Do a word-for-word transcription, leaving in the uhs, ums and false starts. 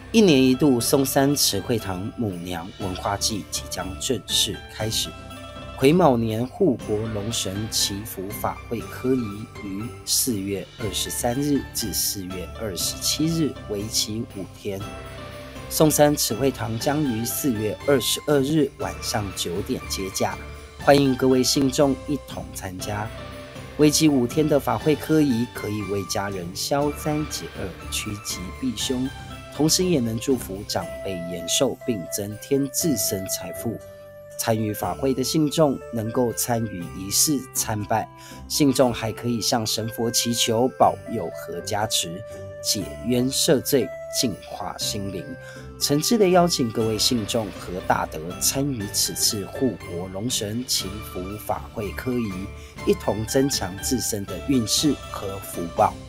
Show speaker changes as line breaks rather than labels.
一年一度松山慈惠堂母娘文化祭即将正式开始。癸卯年护国龙神祈福法会科仪于四月二十三日至四月二十七日，为期五天。松山慈惠堂将于四月二十二日晚上九点接驾，欢迎各位信众一同参加。为期五天的法会科仪，可以为家人消灾解厄、趋吉避凶，同时也能祝福长辈延寿，并增添自身财富。参与法会的信众能够参与仪式参拜，信众还可以向神佛祈求保佑和加持，解冤赦罪，净化心灵。诚挚的邀请各位信众和大德参与此次护国龙神祈福法会科仪，一同增强自身的运势和福报。